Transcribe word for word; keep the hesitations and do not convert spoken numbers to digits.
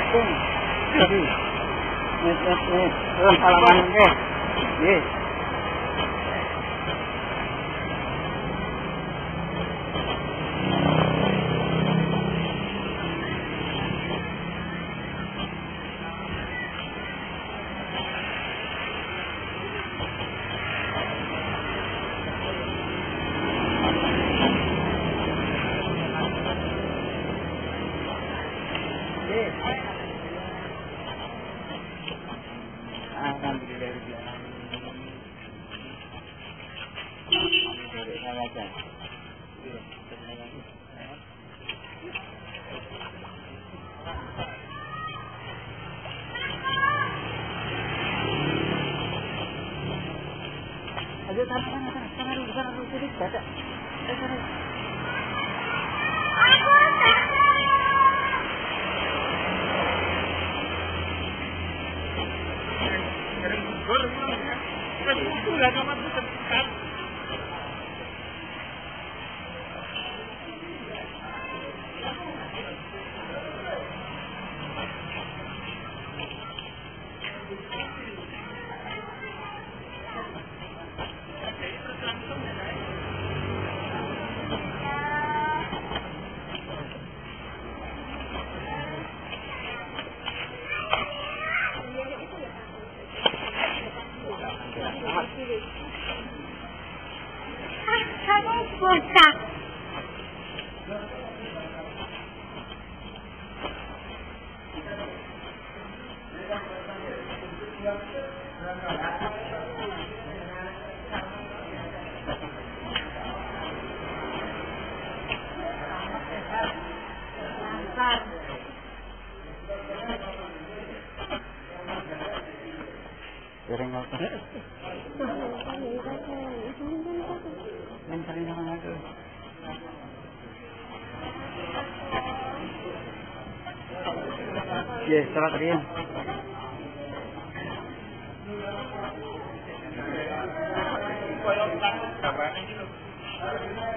Pung. Ini. Ini, ini. Oh, halaman ini. Ini. Ayo sana sana sana sana dulu sana dulu sini baca. Eh sana. Kamu bocah. Piring apa? Yang sering sama aku. Yes, salah kalian. Koyo tak kabar iki lho.